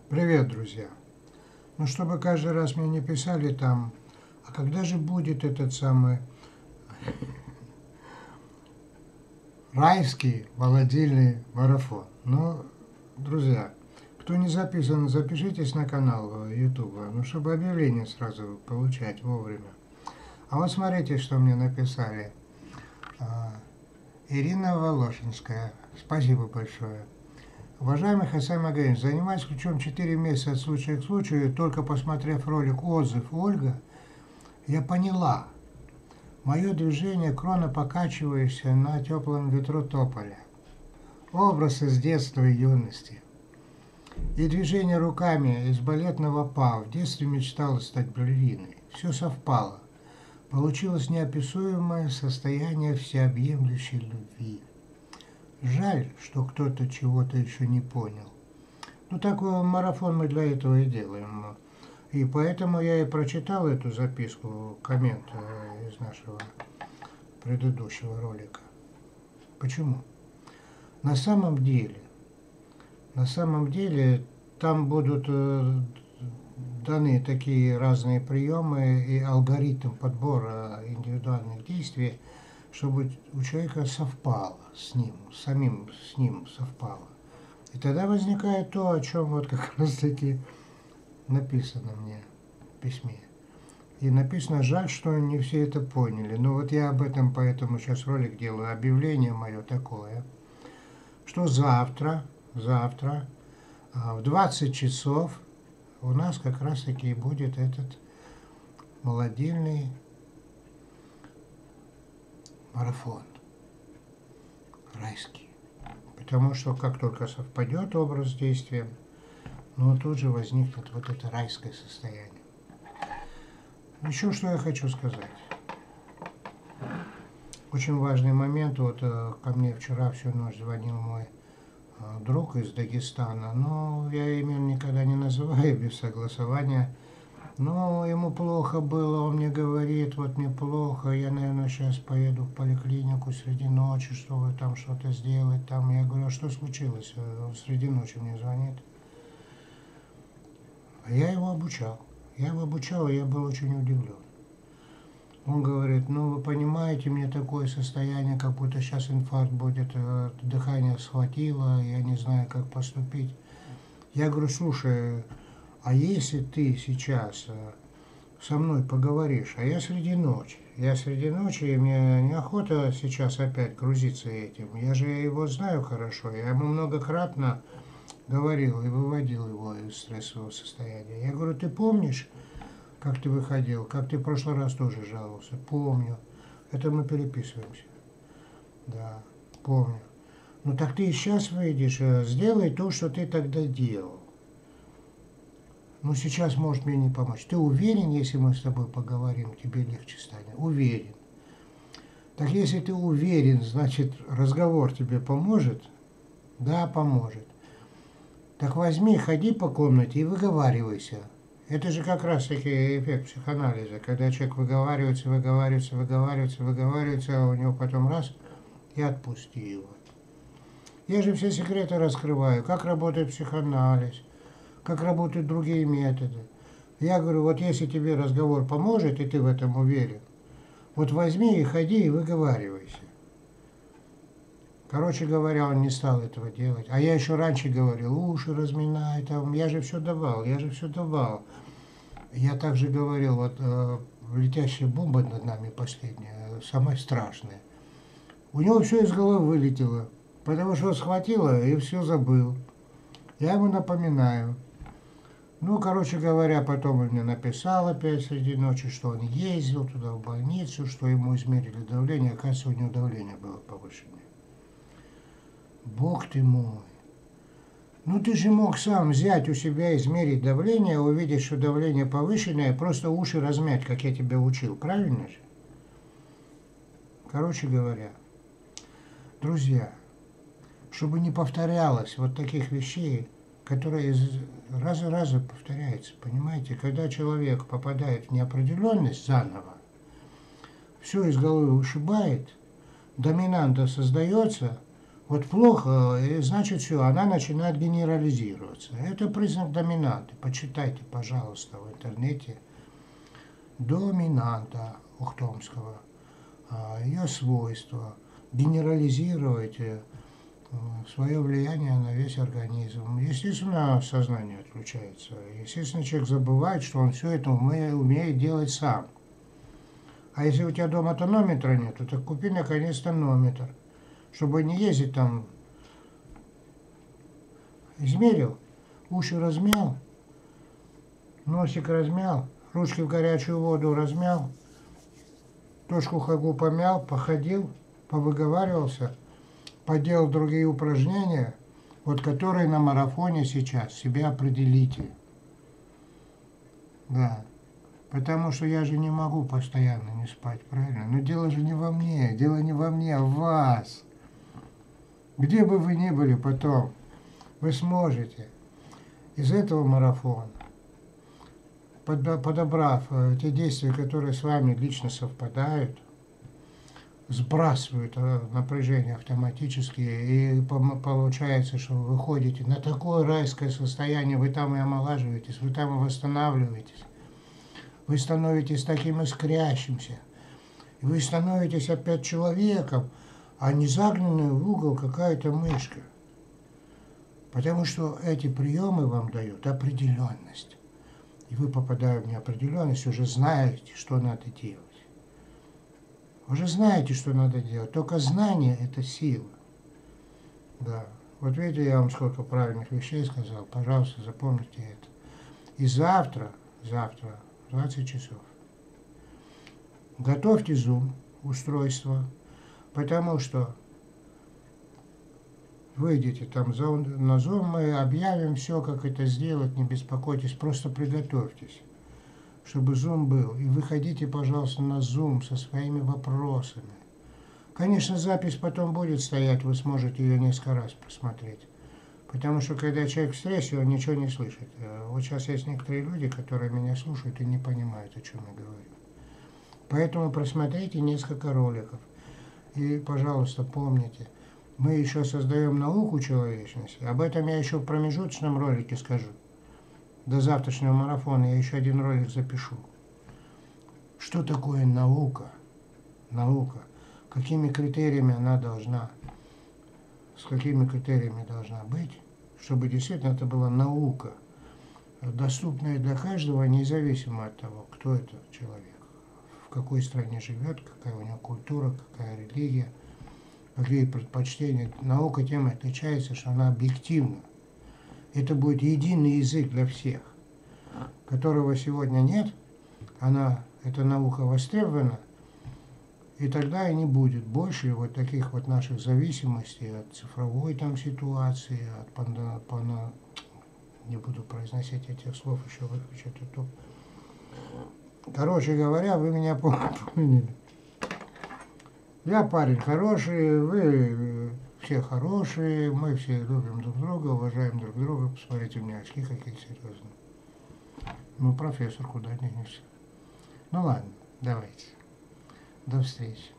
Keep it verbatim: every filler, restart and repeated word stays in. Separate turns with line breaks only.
Привет, друзья! Ну, чтобы каждый раз мне не писали там, а когда же будет этот самый райский молодильный марафон? Ну, друзья, кто не записан, запишитесь на канал YouTube, ну, чтобы объявление сразу получать вовремя. А вот смотрите, что мне написали. Ирина Волошинская. Спасибо большое. Уважаемый Хассан Магаевич, занимаюсь ключом четыре месяца от случая к случаю, и только посмотрев ролик «Отзыв Ольга», я поняла, мое движение крона покачивающееся на теплом ветру тополя. Образ из детства и юности. И движение руками из балетного па. В детстве мечтала стать балериной. Все совпало. Получилось неописуемое состояние всеобъемлющей любви. Жаль, что кто-то чего-то еще не понял. Ну, такой марафон мы для этого и делаем. И поэтому я и прочитал эту записку, коммент из нашего предыдущего ролика. Почему? На самом деле, на самом деле, там будут даны такие разные приемы и алгоритм подбора индивидуальных действий, чтобы у человека совпало с ним, самим с ним совпало. И тогда возникает то, о чем вот как раз таки написано мне в письме. И написано, жаль, что не все это поняли. Но вот я об этом, поэтому сейчас ролик делаю, объявление мое такое, что завтра, завтра в двадцать часов у нас как раз таки будет этот молодильный марафон райский. Потому что как только совпадет образ действия, ну тут же возникнет вот это райское состояние. Еще что я хочу сказать. Очень важный момент. Вот ко мне вчера всю ночь звонил мой друг из Дагестана. Но я имя никогда не называю без согласования. Но ему плохо было, он мне говорит, вот мне плохо, я, наверное, сейчас поеду в поликлинику среди ночи, чтобы там что-то сделать. Там я говорю, а что случилось? Он среди ночи мне звонит. А я его обучал. Я его обучал, и я был очень удивлен. Он говорит, ну вы понимаете, мне такое состояние, как будто сейчас инфаркт будет, дыхание схватило, я не знаю, как поступить. Я говорю, слушай, а если ты сейчас со мной поговоришь, а я среди ночи, я среди ночи, и мне неохота сейчас опять грузиться этим, я же его знаю хорошо, я ему многократно говорил и выводил его из стрессового состояния. Я говорю, ты помнишь, как ты выходил, как ты в прошлый раз тоже жаловался? Помню. Это мы переписываемся. Да, помню. Ну так ты и сейчас выйдешь, сделай то, что ты тогда делал. Ну сейчас может мне не помочь. Ты уверен, если мы с тобой поговорим, тебе легче станет? Уверен. Так если ты уверен, значит разговор тебе поможет? Да, поможет. Так возьми, ходи по комнате и выговаривайся. Это же как раз таки эффект психоанализа, когда человек выговаривается, выговаривается, выговаривается, выговаривается, а у него потом раз и отпусти его. Я же все секреты раскрываю, как работает психоанализ, как работают другие методы. Я говорю, вот если тебе разговор поможет, и ты в этом уверен, вот возьми и ходи и выговаривайся. Короче говоря, он не стал этого делать. А я еще раньше говорил, уши разминай, там, я же все давал, я же все давал. Я также говорил, вот э, летящая бомба над нами последняя, самая страшная. У него все из головы вылетело, потому что схватило и все забыл. Я ему напоминаю. Ну, короче говоря, потом он мне написал опять среди ночи, что он ездил туда в больницу, что ему измерили давление, оказывается, у него давление было повышенное. Бог ты мой. Ну ты же мог сам взять у себя, измерить давление, увидеть, что давление повышенное, просто уши размять, как я тебя учил. Правильно же? Короче говоря, друзья, чтобы не повторялось вот таких вещей, которые из раза в раза повторяются, понимаете? Когда человек попадает в неопределенность заново, все из головы вышибает, доминанта создается, Вот плохо, и значит все, она начинает генерализироваться. Это признак доминанты. Почитайте, пожалуйста, в интернете доминанта Ухтомского, ее свойства, генерализируйте свое влияние на весь организм. Естественно, сознание отключается. Естественно, человек забывает, что он все это умеет, умеет делать сам. А если у тебя дома тонометра нету, так купи наконец тонометр, чтобы не ездить там. Измерил, уши размял, носик размял, ручки в горячую воду размял, точку хагу помял, походил, повыговаривался, поделал другие упражнения, вот которые на марафоне сейчас, себе определите. Да, потому что я же не могу постоянно не спать, правильно? Но дело же не во мне, дело не во мне, а в вас. Где бы вы ни были потом, вы сможете из этого марафона, подобрав те действия, которые с вами лично совпадают, сбрасывают напряжение автоматически, и получается, что вы выходите на такое райское состояние, вы там и омолаживаетесь, вы там и восстанавливаетесь, вы становитесь таким искрящимся, вы становитесь опять человеком, а не загнанная в угол какая-то мышка. Потому что эти приемы вам дают определенность. И вы, попадая в неопределенность, уже знаете, что надо делать. Уже знаете, что надо делать. Только знание – это сила. Да. Вот видите, я вам сколько правильных вещей сказал. Пожалуйста, запомните это. И завтра, завтра, в двадцать часов, готовьте Zoom устройство, потому что выйдете там на Zoom, мы объявим все, как это сделать, не беспокойтесь, просто приготовьтесь, чтобы Zoom был. И выходите, пожалуйста, на Zoom со своими вопросами. Конечно, запись потом будет стоять, вы сможете ее несколько раз просмотреть. Потому что, когда человек в стрессе, он ничего не слышит. Вот сейчас есть некоторые люди, которые меня слушают и не понимают, о чем я говорю. Поэтому просмотрите несколько роликов. И, пожалуйста, помните, мы еще создаем науку человечности. Об этом я еще в промежуточном ролике скажу. До завтрашнего марафона я еще один ролик запишу. Что такое наука? Наука. Какими критериями она должна, с какими критериями должна быть, чтобы действительно это была наука, доступная для каждого, независимо от того, кто это человек, в какой стране живет, какая у него культура, какая религия, какие предпочтения. Наука тем и отличается, что она объективна. Это будет единый язык для всех, которого сегодня нет. Она, эта наука востребована, и тогда и не будет больше вот таких вот наших зависимостей от цифровой там ситуации, от панда, пана, не буду произносить этих слов, еще выключать YouTube. Короче говоря, вы меня поняли. Я парень хороший, вы все хорошие, мы все любим друг друга, уважаем друг друга. Посмотрите, у меня очки какие серьезные. Ну, профессор, куда денешься. Ну ладно, давайте. До встречи.